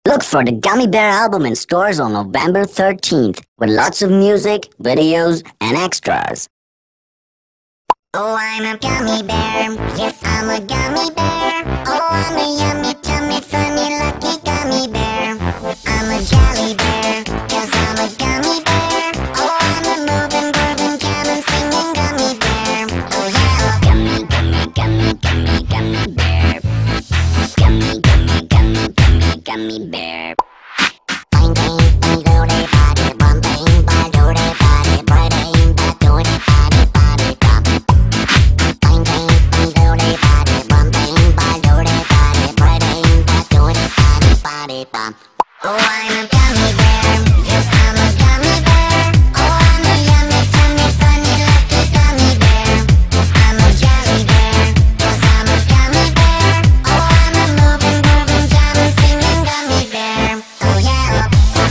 Look for the Gummy Bear album in stores on November 13th with lots of music, videos, and extras. Oh, I'm a gummy bear. Yes, I'm a gummy bear. Oh, I'm a yummy, tummy, funny, lucky gummy bear. I'm a jelly bear, 'cause I'm a gummy bear. Oh, I'm a moving, grooving, jamming, singing gummy bear. Oh, yeah. Gummy, gummy, gummy, gummy, gummy bear. Gummy, gummy, gummy, gummy, gummy bear. Bang, bang, bang, do they body, bum, bang, bang, do they body, boy, bang, bang, do they body, body, bum. Bang, bang, bang, do they body, bum, bang, bang, do they body, boy, bang, bang, do they body, body, bum. Oh, I'm a gummy bear. Yes, I'm a gummy bear. Oh, I'm a yummy, tummy, funny, lucky gummy bear. I'm a jelly bear, 'cause I'm a gummy bear. Oh, I'm a moving, grooving, jamming, singing gummy bear. Oh, yeah.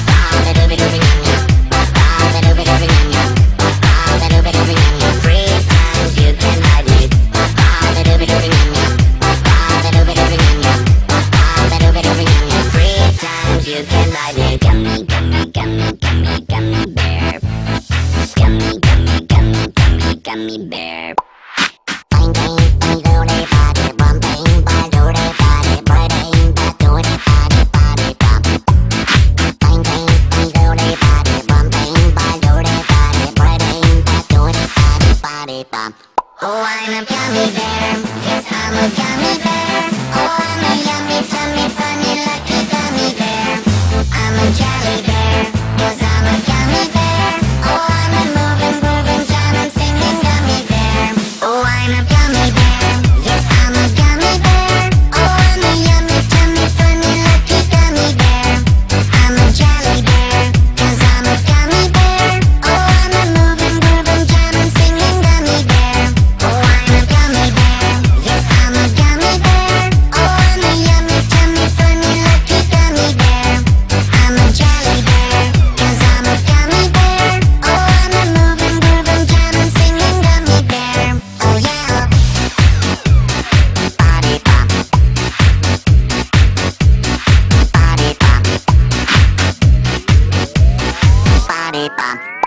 Three times you can hide me. Three times you can hide me. Gummy, gummy, gummy, gummy, gummy bear. Gummy, gummy, gummy, gummy, gummy bear. Bang, bang, bang, do they body, bum, bang, bang, do they body, boy, bang, bang, do they body, body, bum. Bang, bang, bang, do they body, bum, bang, bang, do they body, boy, bang, bang, do they body, body, bum. Oh, I'm a gummy bear. Yes, I'm a gummy bear. Oh, I'm a yummy, tummy, funny, lucky gummy bear. I'm a jelly bear, 'cause I'm a gummy bear. Oh, I'm a moving, grooving, jamming, singing gummy bear. Oh, I'm a gummy bear. Yes, I'm a gummy bear. Oh, I'm a yummy, tummy, funny, lucky gummy bear. I'm a jelly bear, 'cause I'm a gummy bear. Oh, I'm a moving, grooving, jamming, singing gummy bear. Oh, I'm a gummy bear. Yes, I'm a gummy bear. Oh, I'm a yummy, tummy, funny, lucky gummy bear. I'm a jelly bear, 'cause I'm a gummy bear. Oh, I'm a moving, grooving, jamming, singing gummy bear. Oh, yeah. Body bump. Body bump. Body bump.